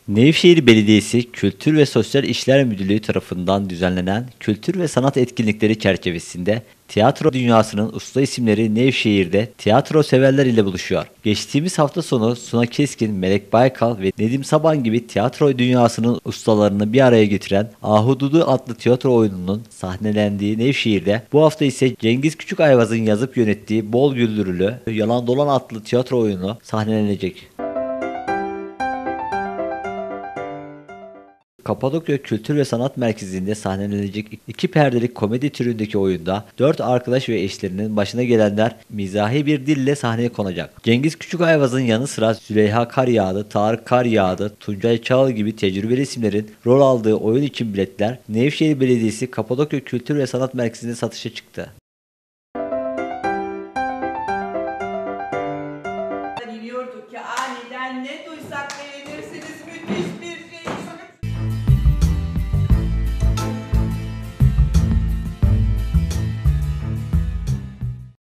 Nevşehir Belediyesi Kültür ve Sosyal İşler Müdürlüğü tarafından düzenlenen kültür ve sanat etkinlikleri çerçevesinde tiyatro dünyasının usta isimleri Nevşehir'de tiyatro severler ile buluşuyor. Geçtiğimiz hafta sonu Suna Keskin, Melek Baykal ve Nedim Saban gibi tiyatro dünyasının ustalarını bir araya getiren Ahududu adlı tiyatro oyununun sahnelendiği Nevşehir'de bu hafta ise Cengiz Küçükayvaz'ın yazıp yönettiği Bol Güldürülü Yalan Dolan adlı tiyatro oyunu sahnelenecek. Kapadokya Kültür ve Sanat Merkezi'nde sahnelenecek iki perdelik komedi türündeki oyunda dört arkadaş ve eşlerinin başına gelenler mizahi bir dille sahneye konacak. Cengiz Küçükayvaz'ın yanı sıra Züleyha Karyağdı, Tarık Karyağdı, Tuncay Çağıl gibi tecrübeli isimlerin rol aldığı oyun için biletler Nevşehir Belediyesi Kapadokya Kültür ve Sanat Merkezi'nde satışa çıktı. Biliyorduk ki aniden ne duysak beğenirsiniz, müthiş